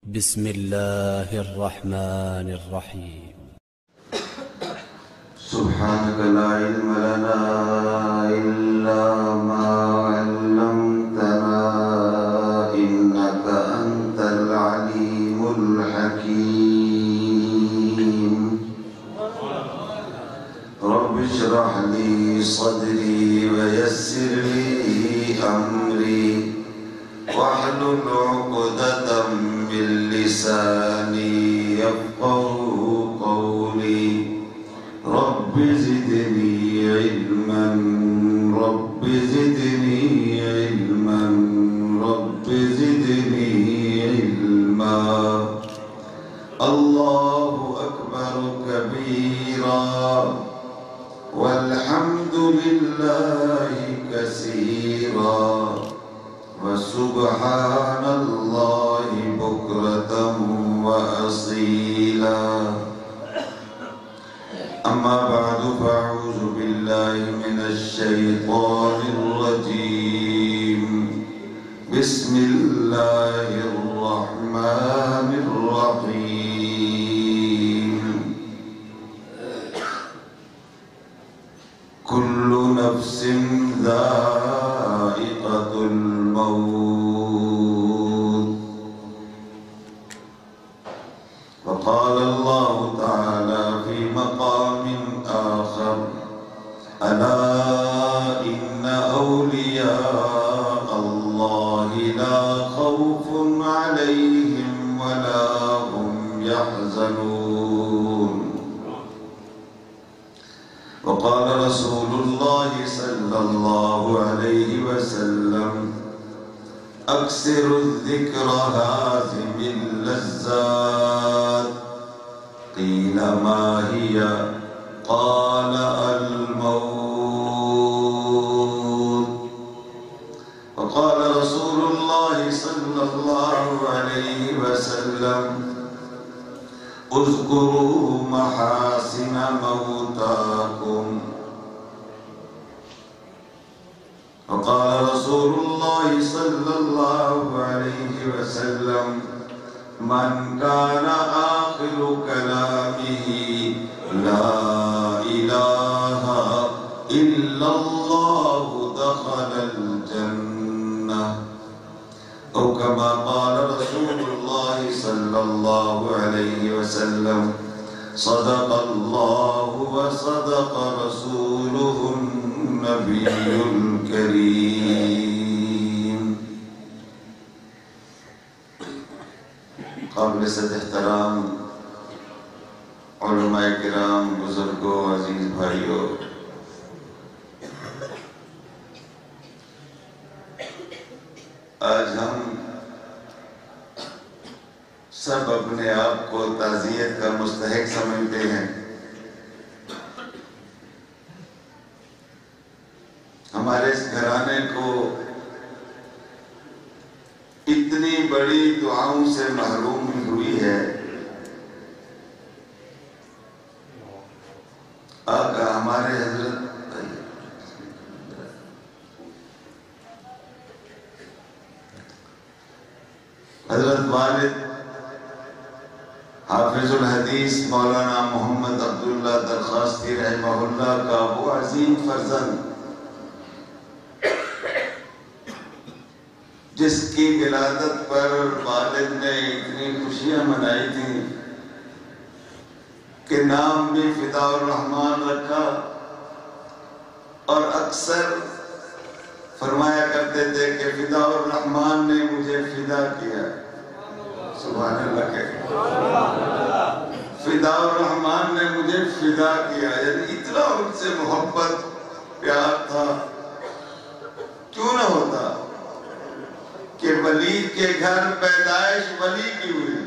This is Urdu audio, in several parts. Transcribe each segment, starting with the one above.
بسم الله الرحمن الرحيم. سبحانك لا علم لنا إلا ما علمتنا إنك أنت العليم الحكيم. رب اشرح لي صدري ويسر لي أمري واحلل عقدة من لساني يفقهوا قولي. رب زدني علما رب زدني علما رب زدني علما. الله أكبر كبيرا والحمد لله كثيرا وسبحان الله بكرة وأصيلا. أما بعد فأعوذ بالله من الشيطان الرجيم. بسم الله الرحمن الرحيم. كل نفس ذائقة الموت. وقال الله تعالى في مقام آخر: ألا إن أولياء الله لا خوف عليهم ولا هم يحزنون. وقال رسول الله صلى الله عليه وسلم: أكثر الذكر هازم اللذات. قيل ما هي؟ قال الموت. وقال رسول الله صلى الله عليه وسلم: اذكروا محاسن موتاكم. وقال رسول الله صلى الله عليه وسلم: من كان آخر كلامه لا إله إلا الله دخل الجنة. أو كما قال رسول الله صلى الله عليه وسلم: صدق الله وصدق رسوله النبي الكريم. قابل صد احترام علماء کرام، بزرگوں، عزیز بھائیوں، آج ہم سب اپنے آپ کو تعزیت کا مستحق سمجھتے ہیں. ہمارے اس گھرانے کو اتنی بڑی دعاؤں سے محروم ہوئی ہے. آقا ہمارے حضرت والد حافظ الحدیث مولانا محمد عبداللہ درخواستی رحمہ اللہ کا وہ عظیم فرزند جس کی ولادت پر والد نے اتنی خوشیاں منائی تھیں کہ نام بھی فدا الرحمن رکھا، اور اکثر فرمایا کرتے تھے کہ فدا الرحمن نے مجھے فدا کیا. سبحان اللہ کہہ فدا الرحمن نے مجھے فدا کیا. یعنی اتنا ان سے محبت پیار تھا. کیوں نہ ہوتا کہ ولی کے گھر پیدائش ولی کی ہوئی.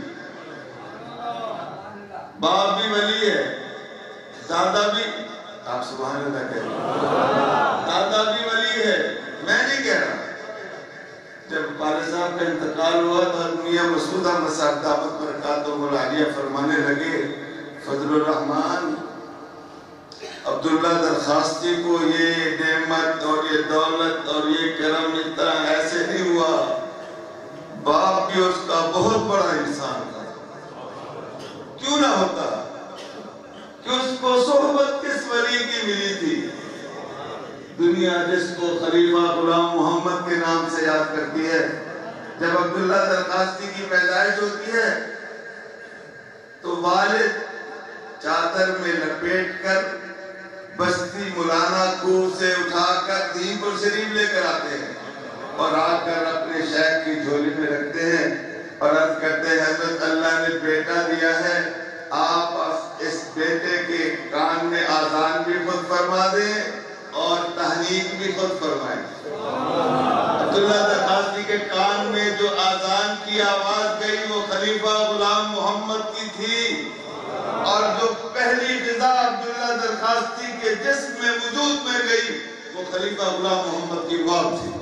باپ بھی ولی ہے، دادا بھی، آپ سبحان اللہ کہہ دادا بھی ولی ہے. میں نہیں کہہ رہا. جب والد صاحب کا انتقال ہوا تو میاں مسعود احمد صاحب دعوت برکاتہ العالیہ فرمانے لگے: فضل الرحمن عبداللہ درخواستی کو یہ نعمت اور یہ دولت اور یہ کرم ملتا ایسے نہیں ہوا، باپ بھی اس کا بہت بڑا انسان تھا. کیوں نہ ہوتا کہ اس کو صحبت کس ولی کی ملی تھی؟ دنیا جس کو خلیفہ غلام محمد کے نام سے یاد کرتی ہے. جب عبداللہ درخاستی کی پیدائش ہوتی ہے تو والد چادر میں لپیٹ کر بستی مولانا کوہ سے اٹھا کر دین پر شریف لے کر آتے ہیں اور آ کر اپنے شیخ کی جھولی میں رکھتے ہیں اور عرض کرتے ہیں حضرت اللہ نے بیٹا دیا ہے، آپ اس بیٹے کے کان میں آذان بھی خود فرما دیں اور تحریک بھی خود فرمائیں. عبداللہ درخاستی کے کان میں جو آذان کی آواز گئی وہ خلیفہ غلام محمد کی تھی، اور جو پہلی غذا عبداللہ درخاستی کے جسم میں وجود میں گئی وہ خلیفہ غلام محمد کی موت تھی.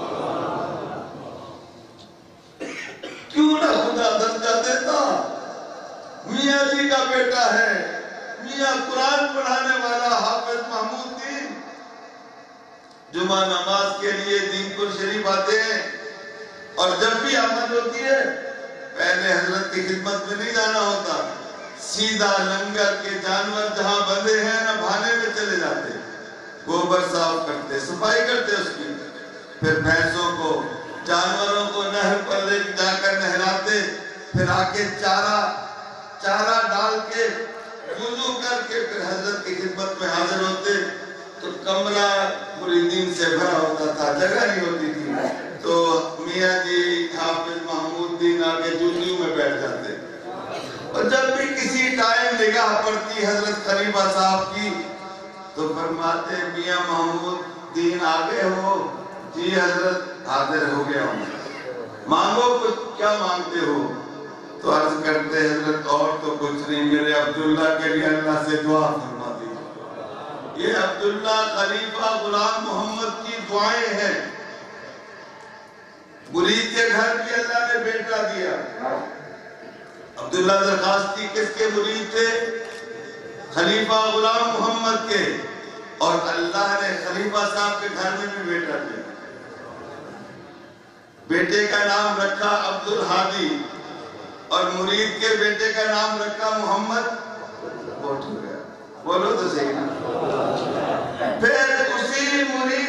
کیوں نہ خدا درجہ دیتا؟ میاں جی کا بیٹا ہے، میاں قرآن پڑھانے والا حافظ محمود دین، جمعہ نماز کے لیے دین پر شریف آتے ہیں اور جب بھی آمد ہوتی ہے پہلے حضرت کی خدمت میں نہیں جانا ہوتا، سیدھا لنگر کے جانور جہاں بندے ہیں نہ بھانے میں چلے جاتے، گوبر صاف کرتے، صفائی کرتے اس کی، پھر بھینسوں کو جانوروں کو نہر پر لے جا کر نہلاتے، پھر آ کے چارہ ڈال کے وضو کر کے پھر حضرت کی خدمت میں حاضر ہوتے. تو کمرہ مریدین سے بھرا ہوتا تھا، جگہ نہیں ہوتی تھی، تو میاں جی حافظ محمود دین آگے جوتیوں میں بیٹھ جاتے. اور جب بھی کسی ٹائم نگاہ پڑتی حضرت خلیفہ صاحب کی تو فرماتے میاں محمود دین آگے ہو؟ جی حضرت حاضر ہو گیا ہوں. مانگو کچھ، کیا مانگتے ہو؟ تو عرض کرتے حضرت اور تو کچھ نہیں، میرے عبداللہ کے لیے اللہ سے دعا فرما دی. یہ عبداللہ خلیفہ غلام محمد کی دعائیں ہیں. مرید کے گھر بھی اللہ نے بیٹا دیا. عبداللہ درخاستی کس کے مرید تھے؟ خلیفہ غلام محمد کے، اور اللہ نے خلیفہ صاحب کے گھر میں بھی بیٹا دیا. بیٹے کا نام رکھا عبد الہادی اور مرید کے بیٹے کا نام رکھا محمد. بولو تو صحیح نا. پھر اسی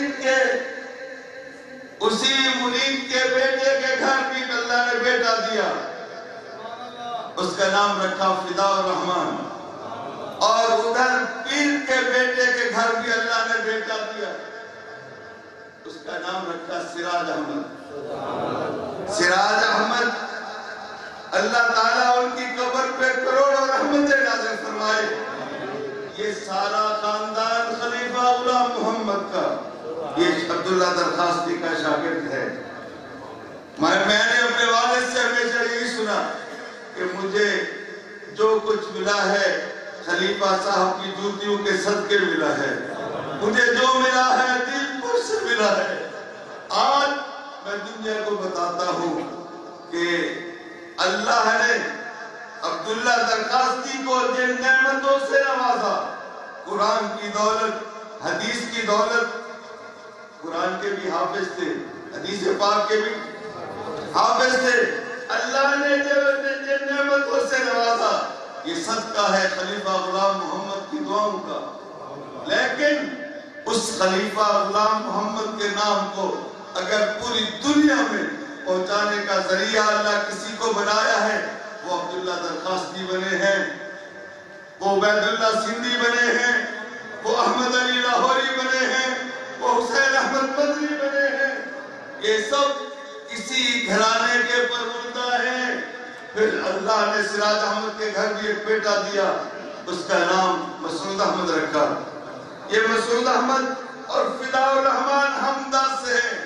مرید کے بیٹے کے گھر بھی اللہ نے بیٹا دیا، اس کا نام رکھا فدا الرحمن. اور ادھر پیر کے بیٹے کے گھر بھی اللہ نے بیٹا دیا، اس کا نام رکھا سراج احمد. سراج احمد، اللہ تعالیٰ ان کی قبر پہ کروڑوں رحمتیں نازل فرمائے. یہ سارا خاندان خلیفہ غلام محمد کا، یہ عبداللہ درخاستی کا شاگرد ہے. میں نے اپنے والد سے ہمیشہ یہی سنا کہ مجھے جو کچھ ملا ہے خلیفہ صاحب کی جوتیوں کے صدقے ملا ہے، مجھے جو ملا ہے دل پر سے ملا ہے. آج میں دنیا کو بتاتا ہوں کہ اللہ نے عبداللہ درخاستی کو جن نعمتوں سے نوازا، قرآن کی دولت، حدیث کی دولت. قرآن کے بھی حافظ تھے، حدیث پاک کے بھی حافظ تھے. اللہ نے جن نعمتوں سے نوازا یہ صدقہ ہے خلیفہ غلام محمد کی دعاؤں کا. لیکن اس خلیفہ غلام محمد کے نام کو اگر پوری دنیا میں پہنچانے کا ذریعہ اللہ کسی کو بنایا ہے وہ عبداللہ درخاستی بنے ہیں، وہ عبید اللہ سندھی بنے ہیں، وہ احمد علی لاہوری بنے ہیں، وہ حسین احمد مدنی بنے ہیں. یہ سب اسی گھرانے کے پروردہ ہیں. پھر اللہ نے سراج احمد کے گھر بھی ایک بیٹا دیا، اس کا نام مسعود احمد رکھا. یہ مسعود احمد اور فدا الرحمن ہمدرد سے ہیں.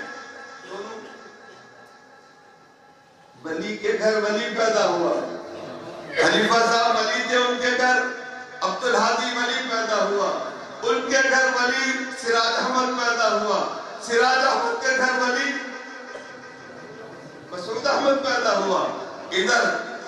ولی کے گھر ولی پیدا ہوا. خلیفہ صاحب ولی تھے، ان کے گھر عبد الہادی ولی پیدا ہوا. ان کے گھر ولی سراج احمد پیدا ہوا. سراج احمد کے گھر ولی مسعود احمد پیدا ہوا. ادھر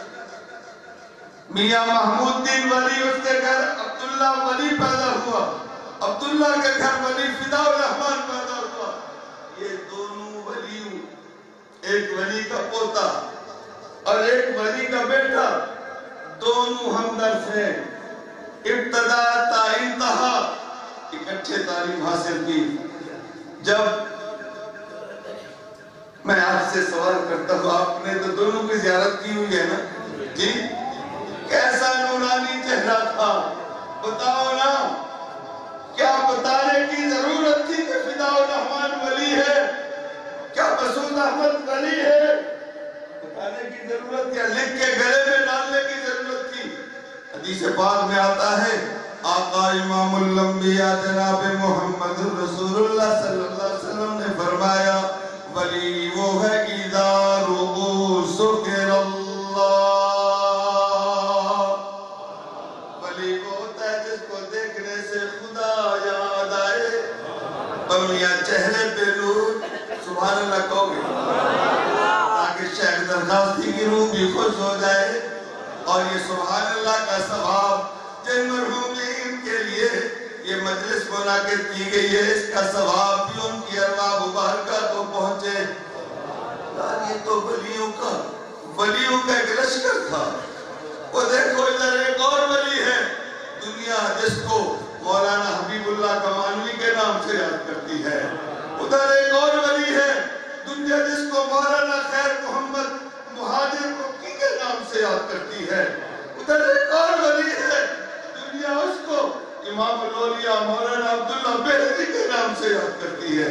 میاں محمود دین ولی، اس کے گھر عبداللہ ولی پیدا ہوا. عبداللہ کے گھر ولی فدا الرحمن پیدا ہوا. یہ دونوں ولیوں ایک ولی کا پوتا اور ایک ولی کا بیٹا، دونوں ہمدرد ہیں، ابتدا تا انتہا اکٹھے تعلیم حاصل کی۔ جب میں آپ سے سوال کرتا ہوں، آپ نے تو دونوں کی زیارت کی ہوئی ہے نا جی، کیسا نورانی چہرہ تھا بتاؤ نا؟ کیا بتانے کی ضرورت تھی کہ فدا الرحمن ولی ہے، کیا مسعود احمد ولی ہے؟ بتانے کی ضرورت یا لکھ کے گلے میں ڈالنے کی ضرورت تھی؟ حدیث پاک میں آتا ہے آقا امام الانبیاء جناب محمد رسول اللہ صلی اللہ علیہ وسلم نے فرمایا ولی وہ ہے اذا رؤوا ذکر اللہ، ولی وہ ہوتا ہے جس کو دیکھنے سے خدا یاد آئے۔ اور میاں چہرے پہ نور، سبحان اللہ کہو گے تاکہ شیخ درخواستی کی روح بھی خوش ہو جائے، اور یہ سبحان اللہ کا ثواب جن مرحومین کے لیے یہ مجلس منعقد کی گئی ہے، اس کا ثواب بھی ان کی ارواح مبارکہ کو پہنچے۔ یہ تو ولیوں کا ایک لشکر تھا۔ وہ دیکھو ادھر ایک اور ولی ہے، دنیا جس کو مولانا حبیب اللہ کمانوی کے نام سے یاد کرتی ہے، ادھر ایک اور ولی ہے دنیا جس کو مولانا خیر محمد مہاجر مکی کے نام سے یاد کرتی ہے، ادھر ایک اور ولی ہے دنیا اس کو امام الاولیاء مولانا عبداللہ بہتی کے نام سے یاد کرتی ہے۔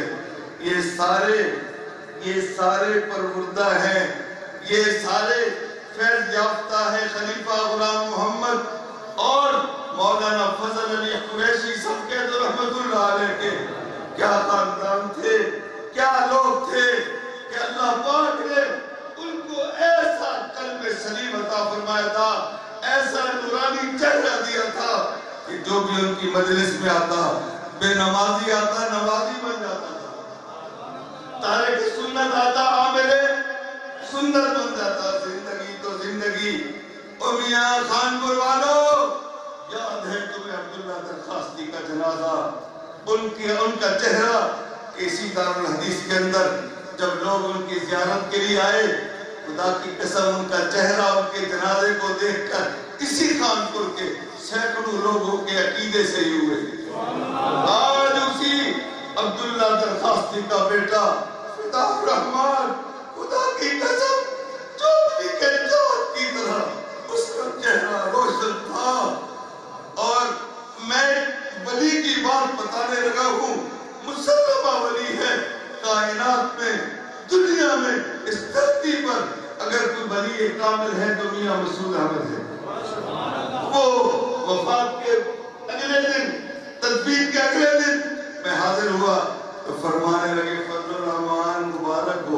یہ سارے پروردہ ہیں، یہ سارے فیض یافتہ ہیں۔ خلیفہ غلام محمد اور مولانا فضل علی قریشی سب کے رحمت اللہ علیہ کے کیا خاندان تھے، کیا لوگ تھے کہ اللہ پاک نے ان کو ایسا قلب سلیم عطا فرمایا تھا، ایسا نورانی چہرہ دیا تھا کہ جو بھی ان کی مجلس میں آتا، بے نمازی آتا نمازی بن جاتا تھا، تارک سنت آتا عامل سنت بن جاتا۔ زندگی تو زندگی۔ او میاں خانپور والو، یاد ہے تمہیں عبداللہ درخواستی کا جنازہ، ان کا چہرہ اسی دارالحدیث کے اندر جب لوگ ان کی زیارت کے لیے آئے، خدا کی قسم ان کا چہرہ ان کے جنازے کو دیکھ کر اسی خانپور کے سینکڑوں لوگوں کے عقیدے سے ہی ہوئے۔ آج اسی عبداللہ درخواستی کا بیٹا فدا الرحمن، خدا کی قسم چودھری کے چاند کی طرح اس کا چہرہ روشن تھا۔ اور میں ولی کی بات بتانے لگا ہوں، مسلمہ ولی ہے کائنات میں، دنیا میں، اس دھرتی پر اگر کوئی ولی کامل ہے تو میاں مسعود احمد ہے۔ وہ وفات کے اگلے دن، تدبیر کے اگلے دن میں حاضر ہوا تو فرمانے لگے فضل الرحمن مبارک ہو۔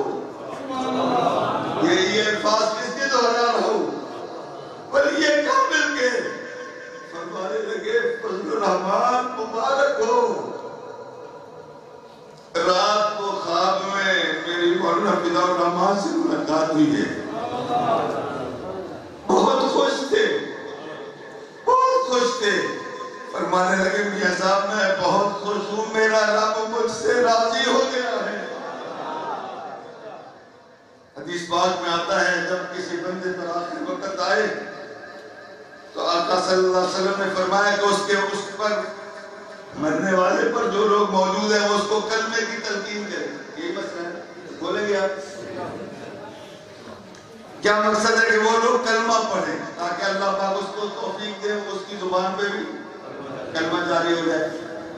یہ الفاظ کس کے دہرا رہا ہوں؟ ولی کامل کے فرمانے لگے فضل الرحمن مبارک ہو۔ رات کو خواب میں میری مولانا فدا الرحمن سے ملاقات ہوئی ہے، بہت خوش تھے، بہت خوش تھے۔ فرمانے لگے میاں صاحب میں بہت خوش ہوں، میرا رب مجھ سے راضی ہو گیا ہے۔ حدیث پاک میں آتا ہے جب کسی بندے پر آخر وقت آئے تو آقا صلی اللہ علیہ وسلم نے فرمایا کہ اس پر مرنے والے پر جو لوگ موجود ہیں وہ اس کو کلمے کی تلقین کریں۔ یہی مسئلہ ہے، بولیں گے آپ؟ کیا مقصد ہے کہ وہ لوگ کلمہ پڑھیں تاکہ اللہ پاک اس کو توفیق دے، اس کی زبان پہ بھی کلمہ جاری ہو جائے۔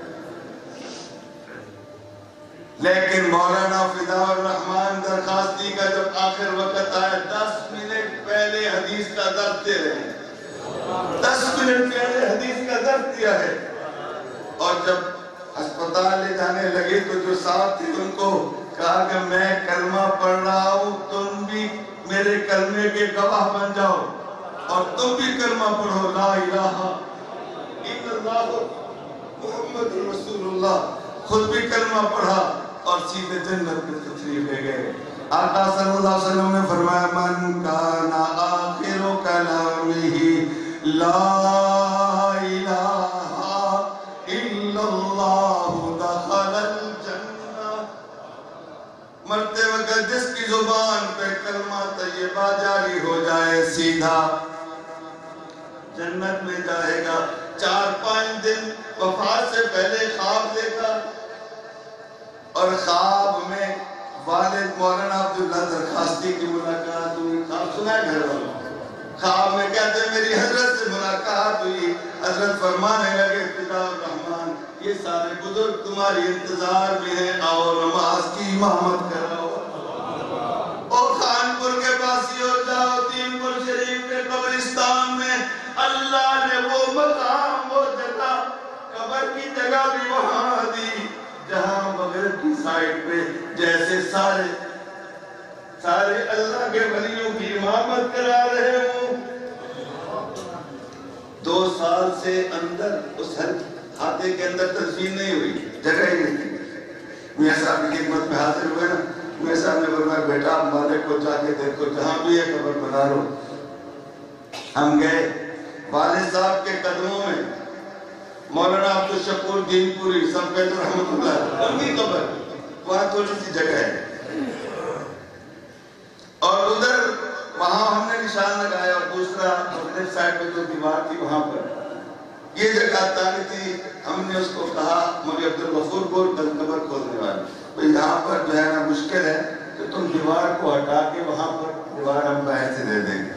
لیکن مولانا فدا الرحمن درخواستی کا جب آخر وقت آیا 10 منٹ پہلے حدیث کا درس دے رہے ہیں، 10 منٹ پہلے حدیث کا درس دیا ہے، اور جب ہسپتال لے جانے لگے تو جو صاحب تھے ان کو کہا کہ میں کلمہ پڑھ رہا ہوں، تم بھی میرے کلمے کے گواہ بن جاؤ اور تم بھی کلمہ پڑھو، لا الہ الا اللہ محمد رسول اللہ۔ خود بھی کلمہ پڑھا اور سیدھے جنت میں تشریف لے گئے۔ آقا صلی اللہ علیہ وسلم نے فرمایا من کان آخر کلامہ لا الہ الا اللہ دخل الجنہ، مرتے وقت جس کی زبان پہ کلمہ طیبہ جاری ہو جائے سیدھا جنت میں جائے گا۔ 4-5 دن وفات سے پہلے خواب دیکھا اور خواب میں والد مولانا عبداللہ درخواستی کی ملاقات ہوئی۔ خواب سنا ہے گھر والوں؟ خواب میں کہتے ہیں میری حضرت سے ملاقات ہوئی، حضرت فرمانے لگے فدا الرحمن یہ سارے بزرگ تمہاری انتظار میں ہیں، آؤ نماز کی امامت کراؤ۔ او خانپور کے پاسی ہو جاؤ، تین پور شریف کے قبرستان میں اللہ نے وہ مقام وہ جگہ قبر کی جگہ بھی وہاں دی جہاں مغرب کی سائٹ پہ جیسے سارے اللہ کے ولیوں کی امامت کرا رہے ہوں۔ 2 سال سے اندر اس کھاتے کے اندر تدفین نہیں ہوئی، جگہ ہی نہیں تھی۔ میاں صاحب کی خدمت میں حاضر ہوئے نا، میاں صاحب نے فرمایا بیٹا مالک کو جا کے دیکھو جہاں بھی ہے قبر بنا لو۔ ہم گئے، والد صاحب کے قدموں میں مولانا عبدالشکور دین پوری سب پہ تو رحمت اللہ ان کی قبر، وہاں تھوڑی سی جگہ ہے اور ادھر وہاں ہم نے نشان لگایا اور دوسرا مغرب سائڈ پہ جو دیوار تھی وہاں پر یہ جگہ تانی تھی۔ ہم نے اس کو کہا مولوی عبدالغفور کو قبر کھودنے والے یہاں پر جو ہے نا مشکل ہے کہ تم دیوار کو ہٹا کے وہاں پر دیوار ہم باہر سے دے دیں گے۔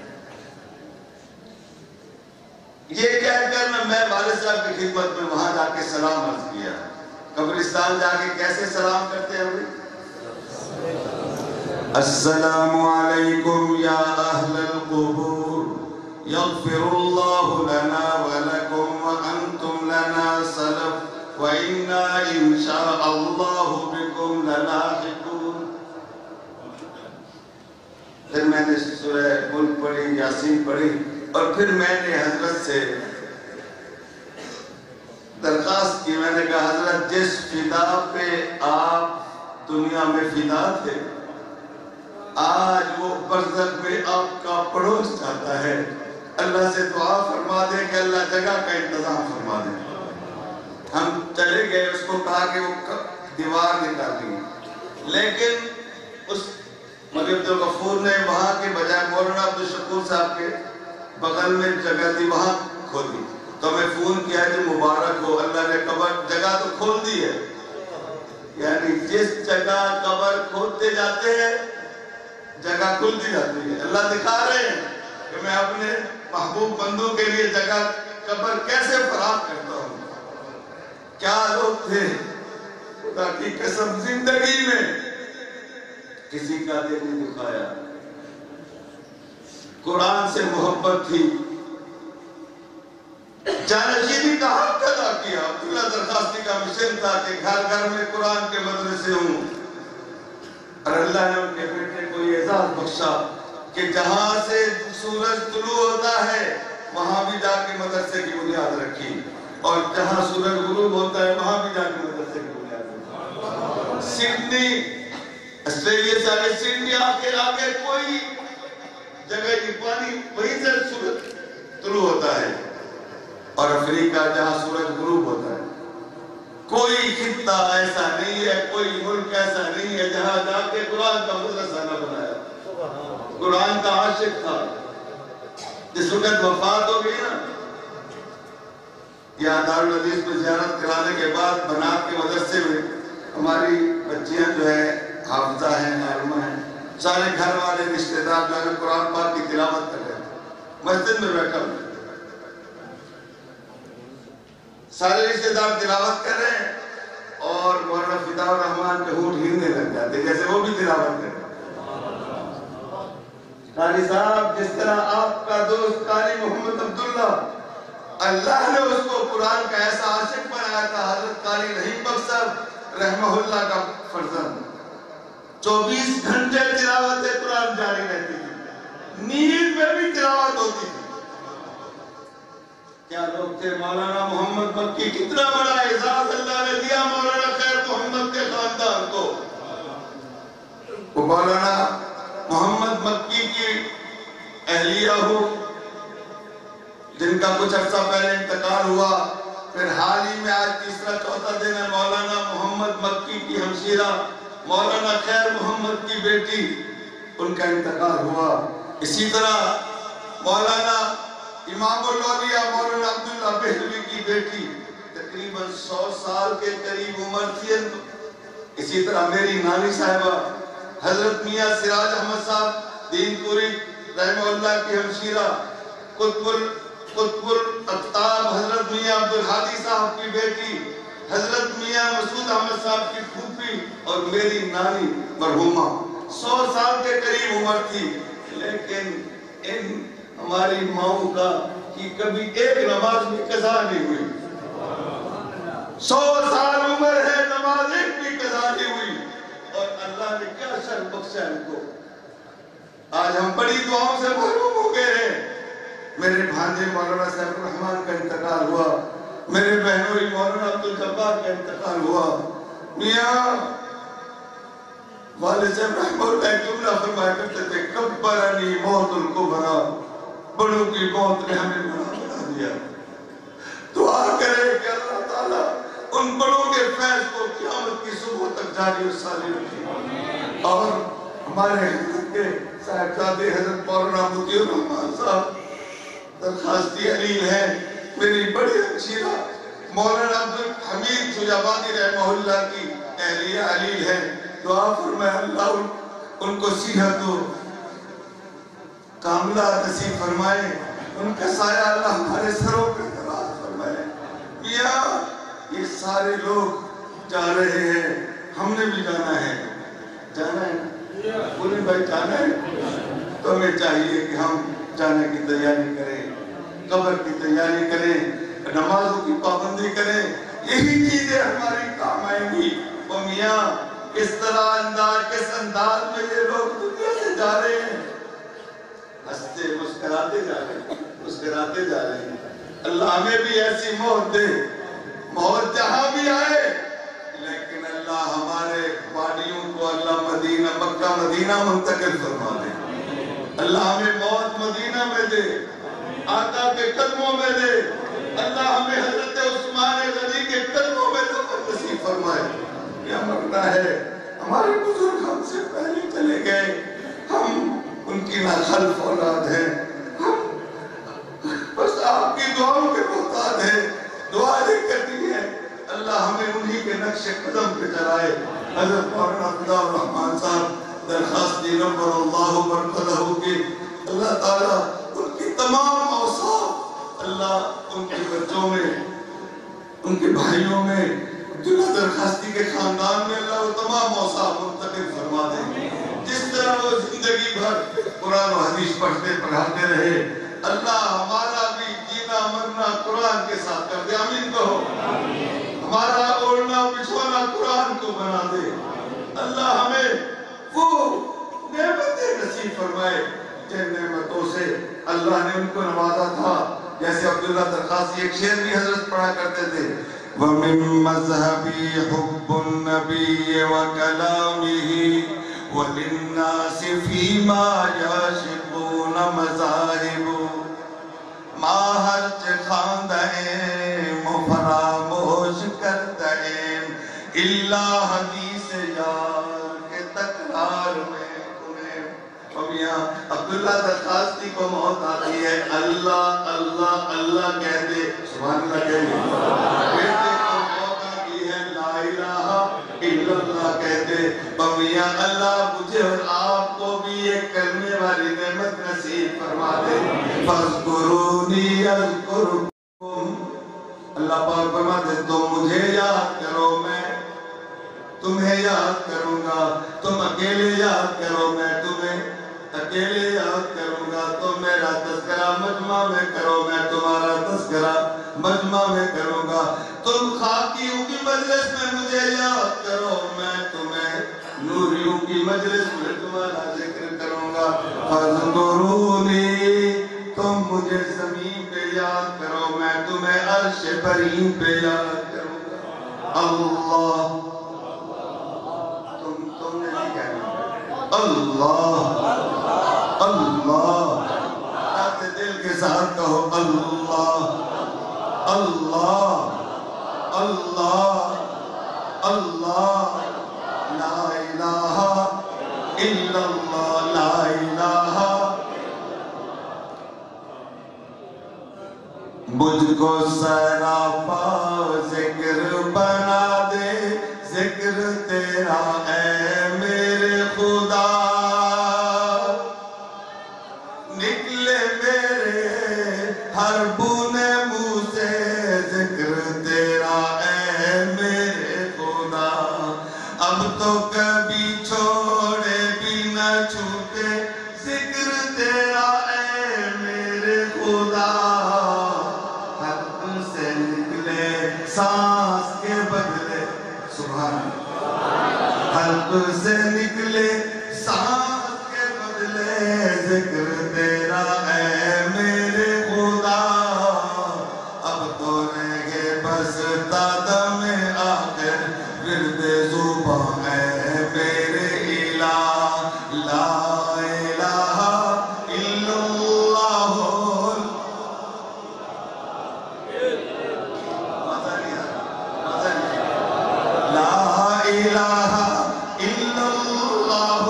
یہ کہہ کر میں والد صاحب کی خدمت میں وہاں جا کے سلام عرض کیا۔ قبرستان جا کے کیسے سلام کرتے ہیں ہمیں؟ السلام علیکم یا اہل القبور یغفر اللہ لنا ولکم وانتم لنا سلف وإنا انشاء اللہ بکم للاحقون۔ پھر میں نے سورہ ملک پڑھی، یاسین پڑھی اور پھر میں نے حضرت سے درخواست کی، میں نے کہا حضرت جس فدا پہ آپ دنیا میں فدا تھے آج وہ برزخ میں آپ کا پڑوس چاہتا ہے، اللہ سے دعا فرما دے کہ اللہ جگہ کا انتظام فرما دے۔ ہم چلے گئے، اس کو کہا کہ وہ دیوار نکالی، لیکن اس مولوی عبدالغفور نے وہاں کے بجائے مولانا عبدالشکور صاحب کے بغل میں جگہ تھی وہاں کھودی، تو ہمیں فون کیا کہ مبارک ہو اللہ نے قبر جگہ تو کھول دی ہے۔ یعنی جس جگہ قبر کھودتے جاتے ہیں جگہ کھل دی جاتی ہے۔ اللہ دکھا رہے ہیں کہ میں اپنے محبوب بندوں کے لیے جگہ قبر کیسے فراہم کرتا ہوں۔ کیا لوگ تھے خدا کی قسم زندگی میں کسی کا دل نہیں دکھایا، قرآن سے محبت تھی، جانشینی کا حق ادا کیا۔ عبداللہ درخواستی کا مشن تھا کہ گھر گھر میں قرآن کے مدرسے ہوں، اور اللہ نے ان کے بیٹے کو یہ اعزاز بخشا کہ جہاں سے سورج طلوع ہوتا ہے وہاں بھی جا کے مدرسے کی بنیاد رکھی، اور جہاں سورج غروب ہوتا ہے وہاں بھی جا کے مدرسے کی بنیاد رکھی۔ سڈنی آسٹریلیا سے آگے سڈنی آگے کوئی جگہ نہیں، پانی وہیں سے سورج طلوع ہوتا ہے، اور افریقہ جہاں سورج غروب ہوتا ہے۔ کوئی خطہ ایسا نہیں ہے، کوئی ملک ایسا نہیں ہے جہاں جا کے قرآن کا مدرسہ نہ بنایا۔ قرآن کا عاشق تھا، جس وقت وفات ہو گئی نا، یا دارالحدیث میں زیارت کرانے کے بعد بنات کے مدرسے میں ہماری بچیاں جو ہے حافظہ ہیں، عالمہ ہیں، سارے گھر والے رشتہ دار جو ہے قرآن پاک کی تلاوت کر رہے ہیں، مسجد میں بیٹھا ہوئے سارے رشتہ دار تلاوت کر رہے ہیں، اور مولانا فدا الرحمن کے ہونٹ ہلنے لگ جاتے جیسے وہ بھی تلاوت کر رہے ہیں۔ قاری صاحب جس طرح آپ کا دوست قاری محمد عبداللہ، اللہ نے اس کو قرآن کا ایسا عاشق بنایا تھا، حضرت قاری رحیم بخش صاحب رحمہ اللہ کا فرزند، 24 گھنٹے تلاوت قرآن جاری رہتی تھی، نیند میں بھی تلاوت ہوتی تھی۔ کیا لوگ تھے؟ مولانا محمد مکی کتنا بڑا اعزاز اللہ نے دیا مولانا خیر محمد کے خاندان کو۔ وہ مولانا محمد مکی کی اہلیہ ہو جن کا کچھ عرصہ پہلے انتقال ہوا، پھر حال ہی میں آج تیسرا چوتھا دن ہے مولانا محمد مکی کی ہمشیرہ مولانا خیر محمد کی بیٹی ان کا انتقال ہوا. اسی طرح مولانا امام الاولیاء مولانا عبداللہ بہلوی کی بیٹی تقریباً 100 سال کے قریب عمر تھی. اسی طرح میری نانی صاحبہ حضرت میاں سراج احمد صاحب دین پوری رحمہ اللہ کی ہمشیرہ، قطب الاقطاب حضرت میاں عبدالحادی صاحب کی بیٹی، حضرت میاں مسعود احمد صاحب کی پھوپھی، اور میری نانی مرحومہ 100 سال کے قریب عمر تھی. لیکن ان ہماری ماؤں کا کی کبھی ایک نماز بھی قضا نہیں ہوئی. 100 سال عمر ہے، نماز ایک بھی قضا نہیں ہوئی. اور اللہ نے کیا شرف بخشا ان کو. آج ہم بڑی دعاؤں سے محروم ہو گئے ہیں. میرے بھانجے مولانا سیف الرحمان کا انتقال ہوا، میرے بہنوئی مولانا عبدالجبار کا انتقال ہوا. میاں والد صاحب رحمہ اللہ ایک جملہ فرمایا کرتے تھے، کبرنی موت الکبریٰ، بڑوں کی موت نے ہمیں بڑا دیا. دعا کرے کہ اللہ تعالیٰ ان بڑوں کے فیض کو قیامت کی صبح تک جاری و ساری رکھے. اور ہمارے حضرت کے صاحبزادے حضرت مولانا مطیع الرحمان صاحب درخواستی علیل ہیں. میری بڑی ہمشیرہ مولانا عبدالحمید شجابادی رحمہ اللہ کی اہلیہ علیل ہیں. دعا فرمائے اللہ ان کو صحت و کاملہ نصیب فرمائے، ان کا سایہ اللہ ہمارے سروں پہ دراز فرمائے. میاں یہ سارے لوگ جا رہے ہیں، ہم نے بھی جانا ہے. جانا ہے پوری بھائی، جانا ہے. تو ہمیں چاہیے کہ ہم جانے کی تیاری کریں، قبر کی تیاری کریں، نمازوں کی پابندی کریں. یہی چیزیں ہماری کام آئیں گی. اور میاں کس انداز میں یہ لوگ دنیا سے جا رہے ہیں، ہنستے مسکراتے جا رہے ہیں. اللہ ہمیں بھی ایسی موت دے، موت جہاں بھی آئے، لیکن اللہ ہمارے باڈیوں کو اللہ مدینہ مکہ مدینہ منتقل فرما دے. اللہ ہمیں موت مدینہ میں دے، آقا کے قدموں میں دے. اللہ ہمیں حضرت عثمان غنی کے قدموں میں دفن نصیب فرمائے. یہ مرنا ہے. ہمارے بزرگ ہم سے پہلے چلے گئے، ہم ان کی ناخلف اولاد ہیں. ہم بس آپ کی دعاؤں کے محتاج ہیں. دعا یہ کرنی ہے اللہ ہمیں انہی کے نقش قدم پہ چلائے. حضرت مولانا عبداللہ الرحمان صاحب درخواستی نمبر اللہ برکتہ کی اللہ تعالیٰ ان کی تمام اوصاف اللہ ان کے بچوں میں، ان کے بھائیوں میں، عبداللہ درخواستی کے خاندان میں اللہ وہ تمام اوصاف منتقل فرما دیں. جس طرح وہ زندگی بھر قرآن و حدیث پڑھتے پڑھاتے رہے، اللہ ہمارا بھی جینا مرنا قرآن کے ساتھ کر دے. آمین کہو. ہمارا اوڑھنا بچھونا قرآن کو بنا دے. اللہ ہمیں وہ نعمتیں نصیب فرمائے جن نعمتوں سے اللہ نے ان کو نوازا تھا. جیسے عبداللہ درخواستی ایک شعر بھی حضرت پڑھا کرتے تھے، وَمِن مَذْهَبِي حُبُّ النَّبِيِّ وَكَلَامِهِ وَلِلنَّاسِ فِي مَا يَعْشِقُونَ مَذَاهِبُ. ماں ہرچ خواندہیں فراموش کرتہیں، اللہ حدیث یار کے تکرار میں تمہیں. میاں عبداللہ درخواستی کو موت آتی ہے، اللہ اللہ اللہ کہہ دے، سبحان اللہ کہہ دے. بیٹے کو موت آتی ہے، لا الہ الا اللہ کہہ دے. میاں اللہ مجھے اور آپ کو بھی یہ کرنے والی نعمت نصیب فرما دے. فاذکرونی اذکرکم. اللہ پاک فرما دے تم مجھے یاد کرو میں تمہیں یاد کروں گا. تم اکیلے یاد کرو میں تمہیں اکیلے یاد کروں گا. تم میرا تذکرہ مجمع میں کرو میں تمہارا تذکرہ مجمع میں کروں گا. تم خاکیوں کی مجلس میں مجھے یاد کرو میں تمہیں نوریوں کی مجلس میں تمہارا ذکر کروں گا. فاذکرونی تم مجھے زمین پہ یاد کرو میں تمہیں عرش برین پہ یاد کروں گا. اللہ تم نے نہیں کہنا اللہ اللہ. اپنے دل کے ساتھ کہو اللہ اللہ اللہ اللہ. لا الہ مجھ کو سراپا ذکر بنا دے، ذکر تیرا اے میرے خدا، نکلے میرے ہر بونے منہ سے ذکر تیرا اے میرے خدا، اب تو کبھی چھوڑے بھی نہ چھوٹے ذکر تیرا اے میرے خدا، حلق سے نکلے سانس کے بدلے، سبحان اللہ، حلق سے نکلے سانس کے بدلے ذکر تیرا اے میرے خدا، اب تو رہ گئے بس دم آخر ورد زبان اے میرے الہ، لا الہ الا اللہ، لا الہ الا اللہ،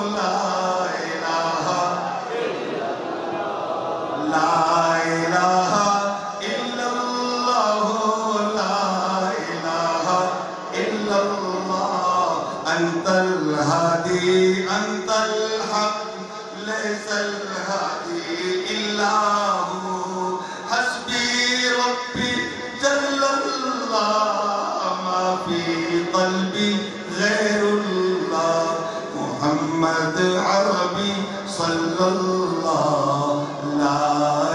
لا الہ الا اللہ، لا الہ الا اللہ، انت الہادی انت الحق لیس الہادی الا ہو، حسبی ربی جل اللہ ما فی قلبی غیر اللہ، محمد عربی صلی اللہ لا